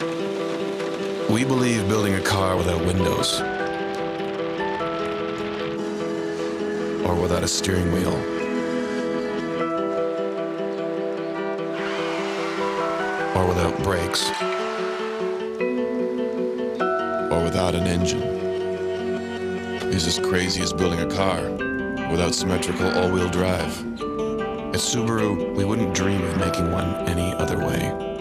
We believe building a car without windows, or without a steering wheel, or without brakes, or without an engine, is as crazy as building a car without symmetrical all-wheel drive. At Subaru, we wouldn't dream of making one any other way.